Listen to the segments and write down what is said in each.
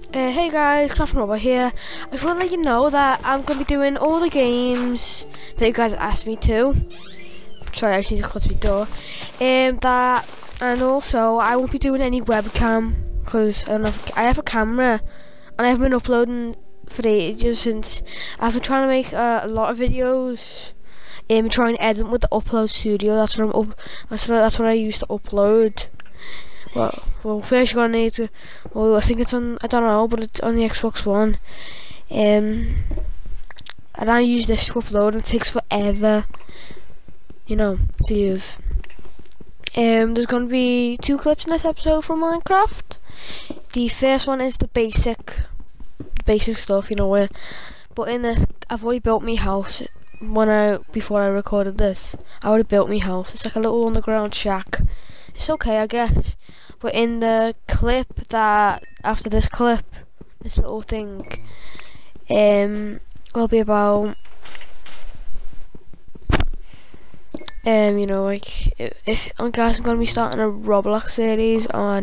Hey guys, Crafting Robot here. I just want to let you know that I'm going to be doing all the games that you guys asked me to. Sorry, I just need to close my door. And also, I won't be doing any webcam because I have a camera and I haven't been uploading for ages since I've been trying to make a lot of videos. Trying to edit with the Upload Studio. That's what I use to upload. Well, first you're gonna need to. Well, I think it's on. I don't know, but it's on the Xbox One. And I use this to upload, and it takes forever, to use. There's gonna be 2 clips in this episode from Minecraft. The first one is the basic stuff, but in this, I've already built my house. Before I recorded this, I already built my house. It's like a little underground shack. It's okay, I guess. But in the clip after this clip, this little thing, will be about, if guys, I'm gonna be starting a Roblox series on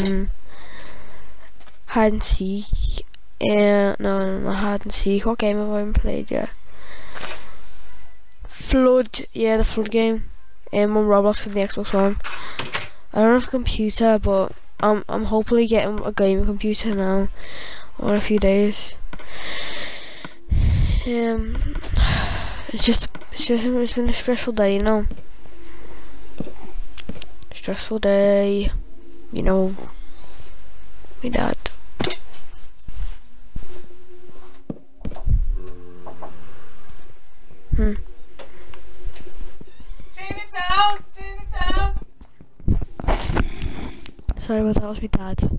hide and seek. No, not hide and seek. What game have I even played yet? Flood, yeah, the Flood game. On Roblox for the Xbox One. I don't have a computer, but I'm hopefully getting a gaming computer now, or in a few days. It's been a stressful day, Stressful day, my dad. Sorry about that, was my dad.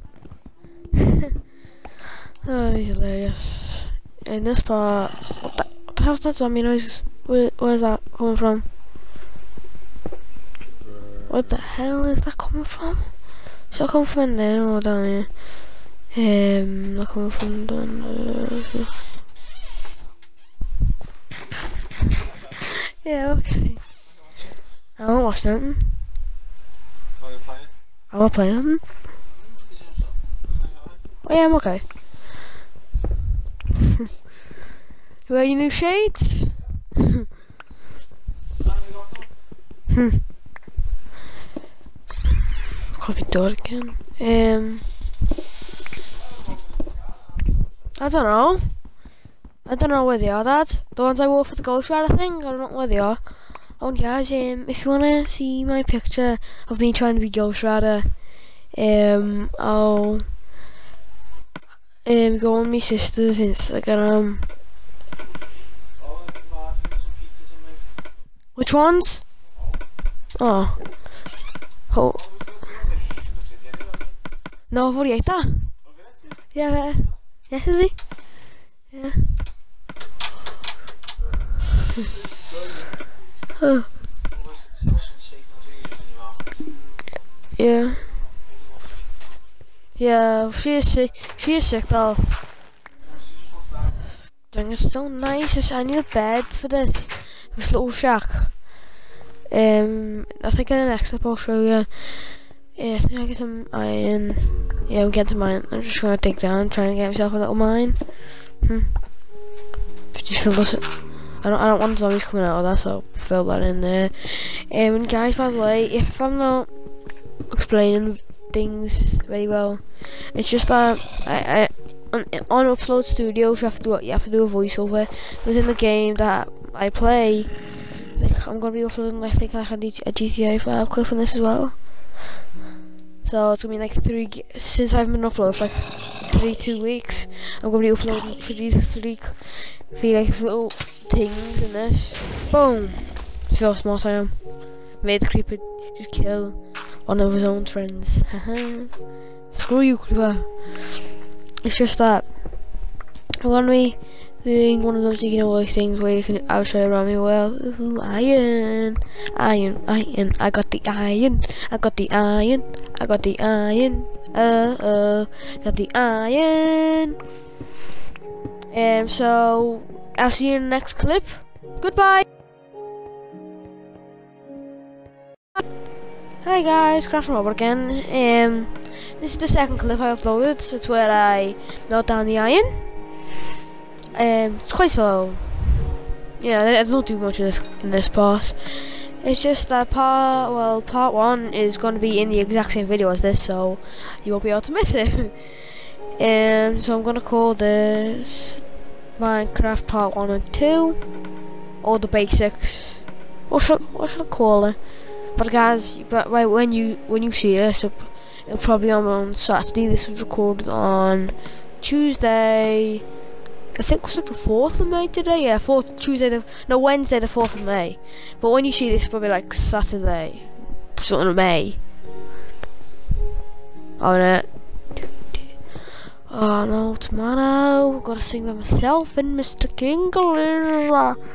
Oh, he's hilarious. In this part, what the hell's that zombie noise? Where is that coming from? What the hell is that coming from? Is that coming from in there or down here? Not coming from down there. Yeah, okay. I won't watch nothing. Are you playing? I'm not playing them. Oh yeah, I'm okay. You wear your new shades? Close my door again. I don't know where they are, Dad. The ones I wore for the Ghost Rider thing, I don't know where they are. Oh guys, if you wanna see my picture of me trying to be Ghost Rider, I'll go on my sister's Instagram. Which ones? Oh. No, I've already ate that. Yeah, yesterday. Yeah. Yeah, she is sick though. Dang, it's so nice. I need a bed for this little shack. I think in the next step I'll show you. Yeah, I think I get some iron. Yeah, I'm getting some iron. I'm just gonna dig down, trying to get myself a little mine. Just fill this. I don't want zombies coming out of that, so fill that in there. And guys, by the way, if I'm not explaining things very well, it's just that I on Upload Studios you have to do a voiceover. Because in the game that I play, I'm gonna be uploading a GTA 5 clip on this as well. So it's gonna be since I've been uploading for like 2 weeks. I'm gonna be uploading three little things in this. Boom! See how smart I am. Made the creeper just kill one of his own friends. Screw you, creeper. It's just that I'm gonna be doing one of those voice things where I'll show you around me. Well, ooh, iron. I got the iron. Got the iron. Got the iron. So I'll see you in the next clip. Goodbye. Hi guys, Crafting Robot again. this is the second clip I uploaded. It's where I melt down the iron. It's quite slow. Yeah, I don't do much in this part. It's just that part 1 is going to be in the exact same video as this, so you won't be able to miss it. So I'm going to call this Minecraft Part 1 and 2, or the basics. What should I call it? But guys, when you see this, it'll probably be on Saturday. This was recorded on Tuesday. I think it was like the 4th of May today. Yeah, Wednesday the 4th of May. But when you see this, it's probably like Saturday, something of May. Oh no, tomato. Gotta sing by myself and Mr. Kingle.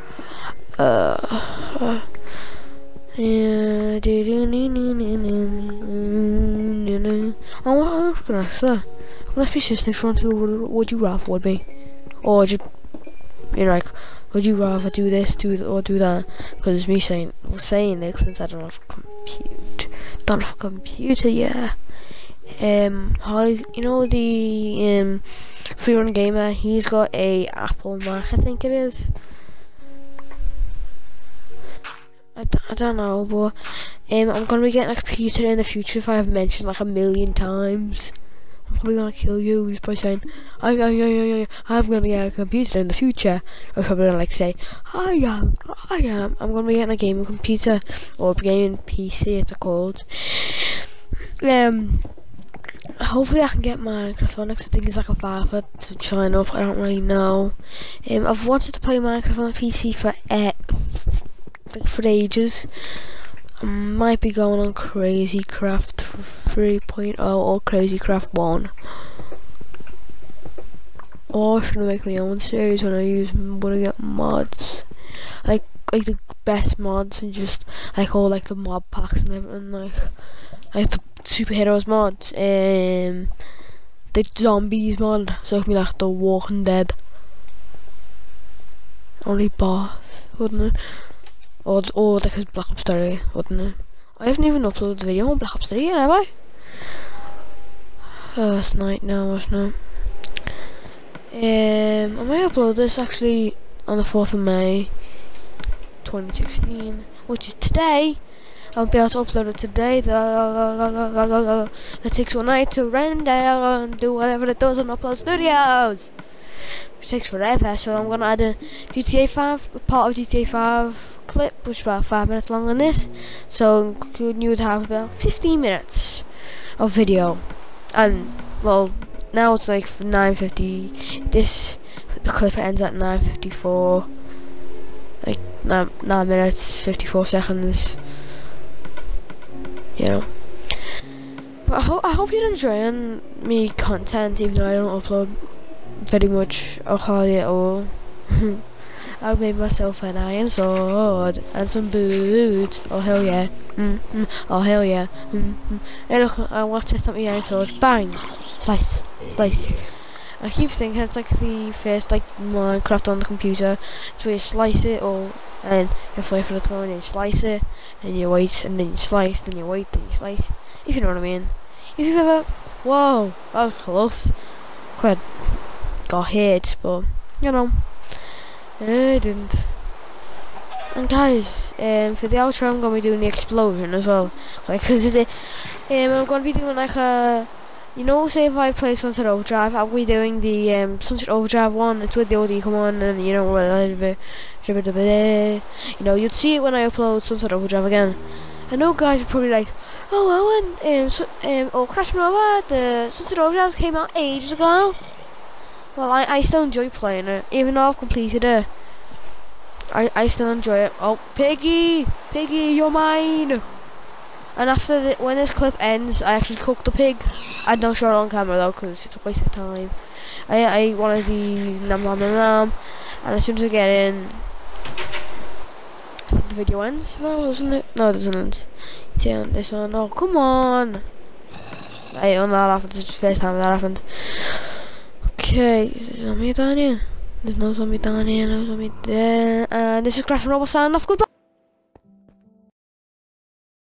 Oh, what can I say? I'm gonna be just trying to would you rather would be. Or just, like, would you rather do this, or do that? Because it's me saying this since I don't have a computer, yeah. Holly, the Free Run Gamer, he's got a Apple Mac, I think it is. I don't know, but I'm gonna be getting a computer in the future if I have mentioned like 1,000,000 times. I'm probably gonna kill you just by saying I'm gonna get a computer in the future. I'm probably gonna like say I am. I'm gonna be getting a gaming computer or a gaming PC, it's called. Hopefully I can get Minecraft on next. I think it's like a 5 to sign up. I don't really know. I've wanted to play Minecraft on a PC for ages. I might be going on Crazy Craft 3.0 or Crazy Craft 1. Or should I make my own series when I get mods? Like the best mods and just like all like the mob packs and everything, like the superheroes mods, the zombies mod, so it could be like the Walking Dead. Only boss, wouldn't it? Or like his Black Ops 3, wouldn't it? I haven't even uploaded the video on Black Ops 3 yet, have I? First night now, wasn't it? I might upload this actually on the 4th of May 2016, which is today. I'll be able to upload it today though. It takes all night to render and do whatever it does on Upload Studios, which takes forever, so I'm gonna add a GTA 5, part of GTA 5 clip, which is about 5 minutes longer than this, so you would have about 15 minutes of video. And well, now it's like 9:50. The clip ends at 9:54, like 9 minutes 54 seconds. But I hope you're enjoying me content, even though I don't upload very much or hardly at all. I made myself an iron sword and some boots. Oh hell yeah! Oh hell yeah! Hey look, I want to test out my iron sword. Bang! Slice, slice. I keep thinking it's like the first like Minecraft on the computer. It's where you slice it all, and you wait for the time, and you slice it, and you wait, and then you slice, then you wait, then you slice. If you know what I mean. If you've ever, whoa, that was close. Quite got hit, but you know, I didn't. And guys, for the outro, I'm gonna be doing the explosion as well, like because I'm gonna be doing like a. Say if I play Sunset Overdrive, I'll be doing the Sunset Overdrive one. It's with the audio come on, and you'd see it when I upload Sunset Overdrive again. I know guys are probably like, oh Owen, or Crash Nova, the Sunset Overdrive came out ages ago. Well, I still enjoy playing it, even though I've completed it. I still enjoy it. Oh, Piggy, you're mine. And after when this clip ends, I actually cooked the pig. I don't show it on camera though, because it's a waste of time. I ate one of these, nom nom nom nom, and as soon as I get in, I think the video ends. No, doesn't it? No, it doesn't end. Turn this on. Oh, come on! I ate on that happened. It's the first time that happened. Okay, is there a zombie down here? There's no zombie down here. No zombie there. And this is Crash and Robot signing off. Goodbye.